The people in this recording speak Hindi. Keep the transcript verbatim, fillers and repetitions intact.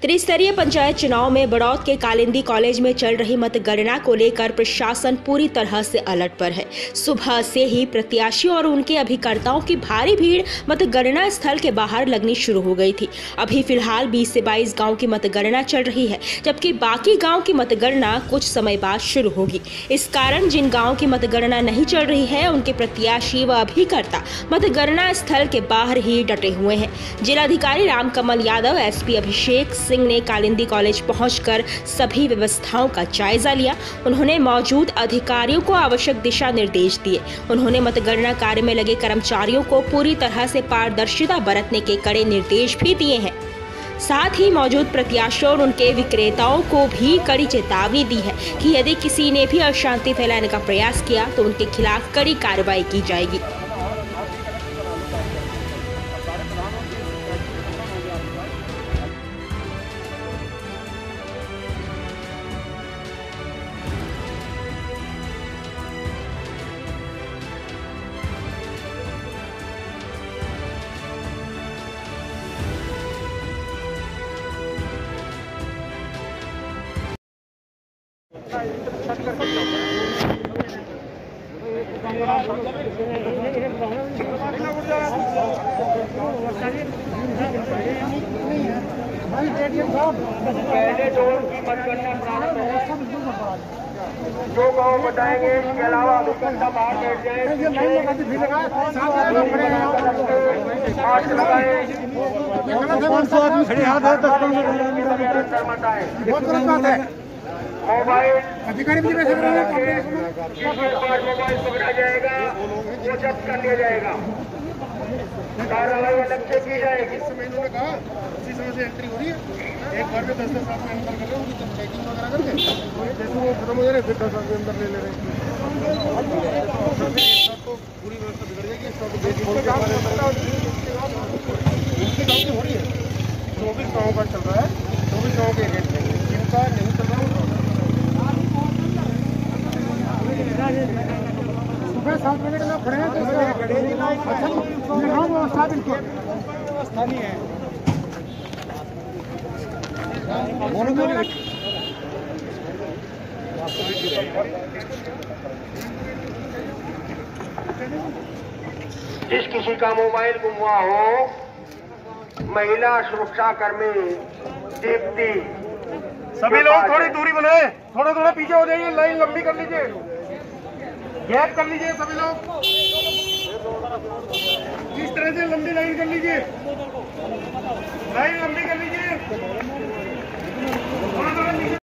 त्रिस्तरीय पंचायत चुनाव में बड़ौद के कालिंदी कॉलेज में चल रही मतगणना को लेकर प्रशासन पूरी तरह से अलर्ट पर है। सुबह से ही प्रत्याशियों और उनके अभिकर्ताओं की भारी भीड़ मतगणना स्थल के बाहर लगनी शुरू हो गई थी। अभी फिलहाल बीस से बाईस गांव की मतगणना चल रही है, जबकि बाकी गांव की मतगणना कुछ समय बाद शुरू होगी। इस कारण जिन गाँव की मतगणना नहीं चल रही है, उनके प्रत्याशी व अभिकर्ता मतगणना स्थल के बाहर ही डटे हुए हैं। जिलाधिकारी रामकमल यादव, एसपी अभिषेक सिंह ने कालिंदी कॉलेज पहुंचकर सभी व्यवस्थाओं का जायजा लिया। उन्होंने मौजूद अधिकारियों को आवश्यक दिशा निर्देश दिए। उन्होंने मतगणना कार्य में लगे कर्मचारियों को पूरी तरह से पारदर्शिता बरतने के कड़े निर्देश भी दिए हैं। साथ ही मौजूद प्रत्याशियों और उनके विक्रेताओं को भी कड़ी चेतावनी दी है कि यदि किसी ने भी अशांति फैलाने का प्रयास किया तो उनके खिलाफ कड़ी कार्रवाई की जाएगी। पहले दौर की मतगणना प्रारंभ है। जो गाँव बताएंगे, इसके अलावा अभिकर्ता बाहर बैठ जाए, मास्क लगाए, मोबाइल अधिकारी भी मोबाइल पकड़ा जाएगा, वो जब्त कर लिया जाएगा। कार्रवाई अलग से की जाएगी। इन्होंने कहा उसी समय से एंट्री हो रही है। एक बार में दस दस साल में अंदर कर रहे हैं, उनकी चेकिंग वगैरह करके जैसे वो खत्म हो जा रहे हैं, फिर दस साल के अंदर ले ले रहे हैं। तो पूरी व्यवस्था बिगड़ जाएगी। उनके गाँव की हो रही है, चौबीस गाँव का चल रहा है, चौबीस गाँव के एजेंट हैं, जिनका नहीं चल रहा है। सुबह सात बजे के लोग खड़े हैं, तो व्यवस्था बिल्कुल व्यवस्था नहीं है। जिस किसी का मोबाइल गुम हुआ हो, महिला सुरक्षा कर्मी दीप्ति, सभी लोग थोड़ी दूरी बनाए, थोड़ा थोड़ा पीछे हो जाइए, लाइन लंबी कर लीजिए, गैप कर लीजिए। सभी लोग इस तरह से लंबी लाइन कर लीजिए, लाइन